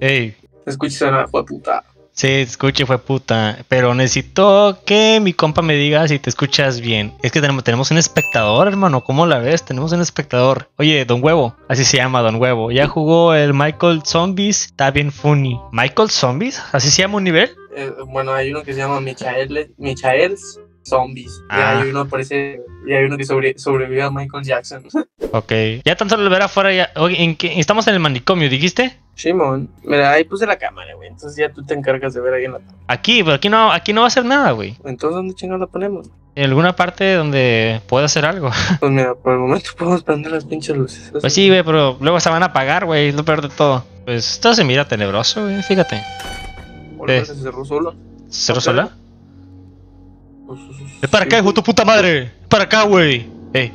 Ey. Escucha esa fue puta. Sí, escuche, fue puta. Pero necesito que mi compa me diga si te escuchas bien. Es que tenemos un espectador, hermano. ¿Cómo la ves? Tenemos un espectador. Oye, Don Huevo. Así se llama, Don Huevo. Ya jugó el Michael Zombies. Está bien funny. ¿Michael Zombies? ¿Así se llama un nivel? Bueno, hay uno que se llama Michael's Zombies. Ah. Y hay uno que sobrevive a Michael Jackson. Ok. Ya tan solo ver afuera ya. Oye, estamos en el manicomio, ¿dijiste? Simón, mira, ahí puse la cámara, güey. Entonces ya tú te encargas de ver ahí en la tabla. Aquí, pero aquí no va a hacer nada, güey. Entonces, ¿dónde chingados la ponemos? En alguna parte donde pueda hacer algo. Pues mira, por el momento podemos prender las pinches luces. Pues sí, güey, pero luego se van a apagar, güey. Es lo peor de todo. Pues esto se mira tenebroso, güey. Fíjate. ¿Por qué se cerró solo? ¿Se cerró sola? Pues, Es para acá, hijo de tu puta madre. Es para acá, güey.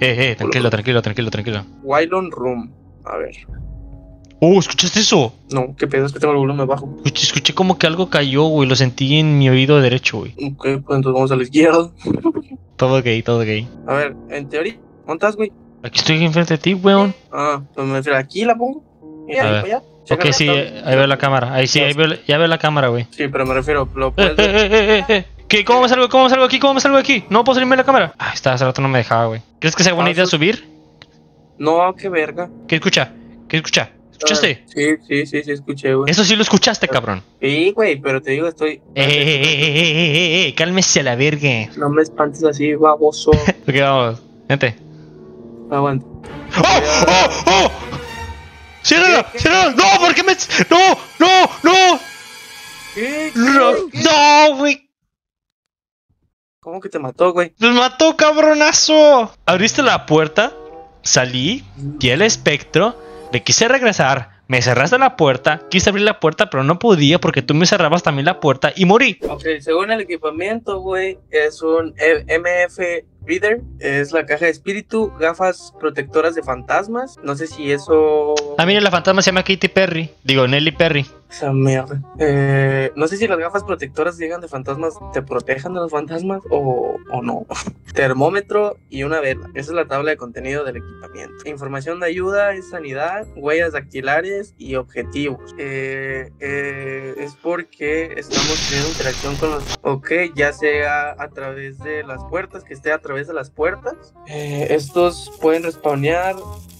Tranquilo. Wylon Room. A ver. ¿Escuchaste eso? No, qué pedo, es que tengo el volumen bajo. Escuché como que algo cayó, güey. Lo sentí en mi oído derecho, güey. Ok, pues entonces vamos a la izquierda. Todo gay. A ver, en teoría, ¿dónde estás, güey? Aquí estoy enfrente de ti, weón. Ah, pues me refiero, aquí la pongo. Y ahí ver. para allá. Ok, Chécala, sí, está. ahí veo la cámara. Ahí sí, ya veo la cámara, güey. Sí, pero me refiero, lo puedes ver. ¿Qué? ¿Cómo me salgo aquí? No puedo salirme de la cámara. Ah, hace rato no me dejaba, güey. ¿Crees que sea buena idea subir? No, qué verga. ¿Qué escucha? ¿Escuchaste? Sí, escuché, güey. Eso sí lo escuchaste, cabrón. Sí, güey, pero te digo, estoy... Cálmese a la verga. No me espantes así, baboso. Ok, vamos. Vente. Aguanta. ¡Oh! ¡Ciérrala! ¡No! ¿Por qué me...? ¡No! ¿Qué? ¡No, güey! ¿Cómo que te mató, güey? ¡Nos mató, cabronazo! Abriste la puerta, salí, vi el espectro, le quise regresar, me cerraste la puerta, quise abrir la puerta, pero no podía porque tú me cerrabas también la puerta y morí. Ok, según el equipamiento, güey, es un MF Reader, es la caja de espíritu, gafas protectoras de fantasmas, no sé si eso... Ah, mira, la fantasma se llama Katy Perry, digo, Nelly Perry. Esa mierda. No sé si las gafas protectoras llegan de fantasmas, te protejan de los fantasmas o no. Termómetro y una vela. Esa es la tabla de contenido del equipamiento. Información de ayuda es sanidad, huellas dactilares y objetivos. Es porque estamos teniendo interacción con los... Ok, ya sea a través de las puertas, que esté a través de las puertas. Estos pueden respawnear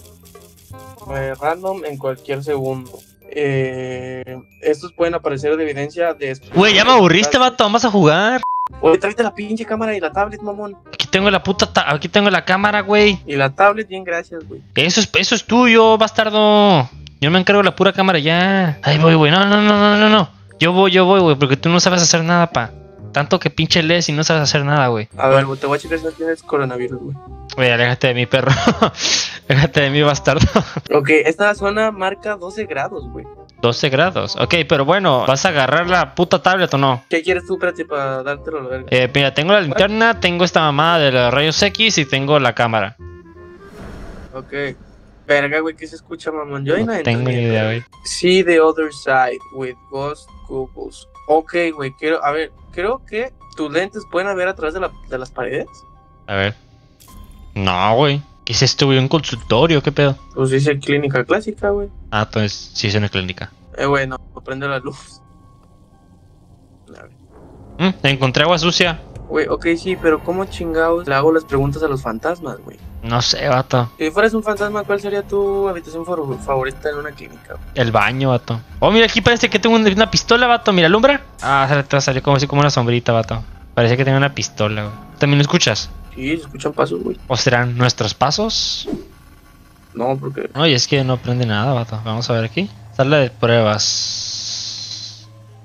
random en cualquier segundo. Estos pueden aparecer de evidencia de... Güey, ya me aburriste, vato, vamos a jugar. Oye, tráete la pinche cámara y la tablet, mamón. Aquí tengo aquí tengo la cámara, güey. Y la tablet, bien, gracias, güey. Eso es tuyo, bastardo. Yo me encargo de la pura cámara ya. Ahí voy, güey. No. Yo voy, güey, porque tú no sabes hacer nada, pa. Tanto que pinche lees y no sabes hacer nada, güey. A ver, te voy a checar si no tienes coronavirus, güey. Güey, aléjate de mi perro. Aléjate de mi bastardo. Ok, esta zona marca 12 grados, güey. 12 grados. Ok, pero bueno, ¿vas a agarrar la puta tablet o no? ¿Qué quieres tú, Prati, para dártelo a la verga? Mira, tengo la linterna, tengo esta mamada de los rayos X y tengo la cámara. Ok. Verga, güey, ¿qué se escucha, mamón? Yo ahí no tengo ni idea, güey. See the other side with ghost googles. Ok, güey, creo que tus lentes pueden ver a través de las paredes. A ver. No, güey. ¿Qué es esto, güey? ¿Un consultorio? ¿Qué pedo? Pues dice clínica clásica, güey. Ah, entonces sí es una clínica. Güey, no, prende la luz. A ver. Encontré agua sucia. Güey, ok, sí, pero ¿cómo chingados le hago las preguntas a los fantasmas, güey? No sé, vato. Si fueras un fantasma, ¿cuál sería tu habitación favorita en una clínica, güey? El baño, vato. Oh, mira, aquí parece que tengo una pistola, vato. Mira, alumbra. Ah, salió como así como una sombrita, vato. Parece que tengo una pistola, güey. ¿También lo escuchas? Sí, se escuchan pasos, güey. ¿O serán nuestros pasos? No, porque... Oye, es que no prende nada, vato. Vamos a ver aquí. Sala de pruebas.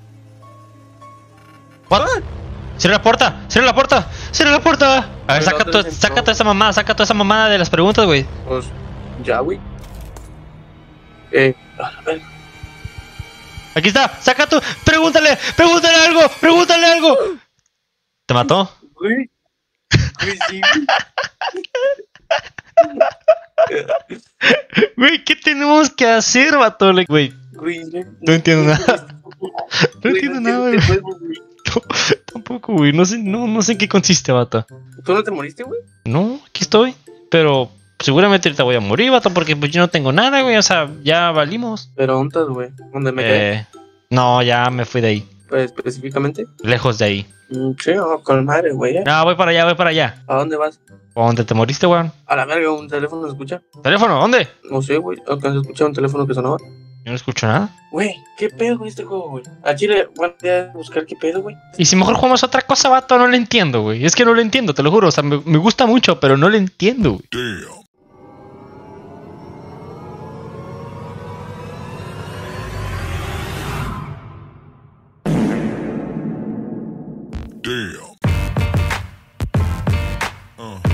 ¿What? ¡Cierra la puerta! ¡Cierra la puerta! ¡Cierra la puerta! A ver, saca toda esa mamada de las preguntas, güey. Pues, ya, güey. Aquí está, saca tú. Pregúntale algo. ¿Te mató? Güey. Güey, sí, Güey, ¿qué tenemos que hacer, vato? Güey, no entiendo nada. No entiendo nada, güey. Tampoco, güey. No sé en qué consiste, vato. ¿Tú no te moriste, güey? No, aquí estoy. Pero seguramente ahorita voy a morir, vato, porque pues yo no tengo nada, güey. O sea, ya valimos. Pero ¿dónde estás, güey? ¿Dónde me quedé? No, ya me fui de ahí. Pues específicamente. Lejos de ahí. Sí, con madre, güey. No, voy para allá, voy para allá. ¿A dónde vas? ¿Dónde te moriste, weón? A la verga, un teléfono escucha. ¿Teléfono? ¿Dónde? No sé, güey. Alcancé a escuchar un teléfono que sonaba. Yo no escucho nada. Güey, ¿qué pedo con este juego, güey? A Chile, voy a buscar qué pedo, güey. Y si mejor jugamos otra cosa, vato, no lo entiendo, güey. Es que no lo entiendo, te lo juro. O sea, me gusta mucho, pero no lo entiendo, güey. Damn.